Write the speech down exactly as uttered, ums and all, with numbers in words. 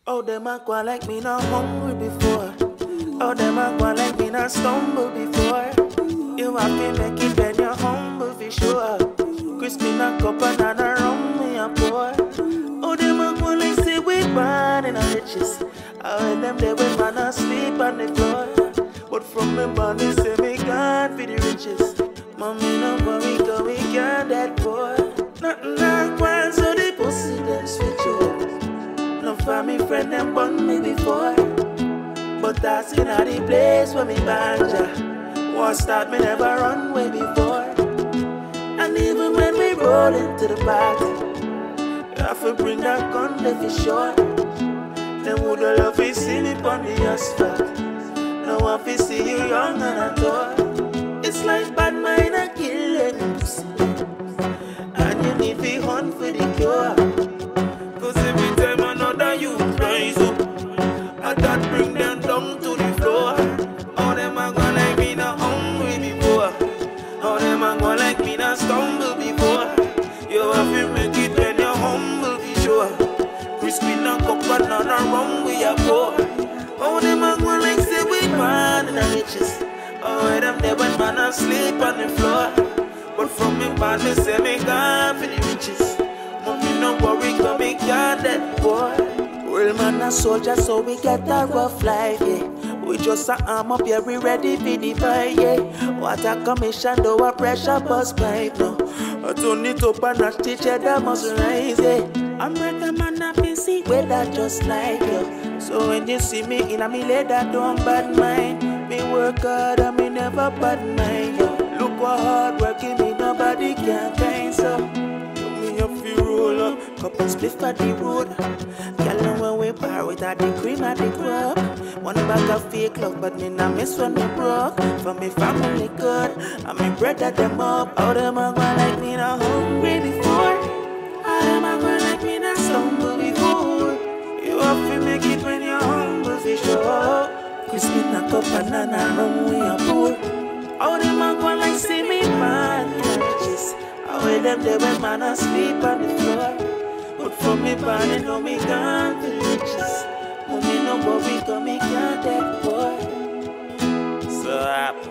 Oh, them a go like me not hungry before. Oh, them a go like me not stumble before. You have to make it when you're humble for sure. Crispy not cup and another rum me a pour. Oh, them a go like say we born in a riches. I heard them they when man asleep on the floor. But from me born they say me God for the riches. Mommy no worry 'cause we can't that poor. Nothing like one so the pussy them switch up. No family friend them born me before. But that's in the place where me banja. War start me never run way before. And even when we roll into the party, you have to bring that gun there for sure. Them woulda love to see me on the asphalt. No one to see you young and a tall. It's like bad mind a killing. And you need to hunt for the cure. 'Cause every time another you rise up, I that bring them down to the floor. All them a go like me not hungry before. All them a go like me not stumble before. You have to make it when you're humble for sure. Crispy not cup and none rum we a pour. All them a go like say we born in the riches. Oh, them there when man asleep on the floor. But from me born they say me God for the riches. Mommy no worry 'cause me can't that boy. Real man a soldier so we get a rough life, yeah. We just a arm up, yeah, we ready for the fight, yeah. What a commission, though a pressure bus pipe, no. I turn it up and I teach you that must rise, yeah. I'm ready, man, I been see where that just like you. So when you see me in a me leather, don't bad mind. Me work hard and me never bad mind, yo. Look what hard working me, nobody can find, so. Me up fi roll up, cup and split for the road. Girl know when we bar with her, the cream at the club. One bag of fake love, but me nah miss when me broke. For me family good, and me brother them up. All them a go like me not hungry before. All them a go like me not stumble before. You have to make it when you're humble for sure. Crispy not cup and none rum we a pour. All them a go like see me man in the riches. I wear them there when man asleep on the floor. But from me born they know me gone for the riches. Mommy no worry 'cause me can't that boy. So happy.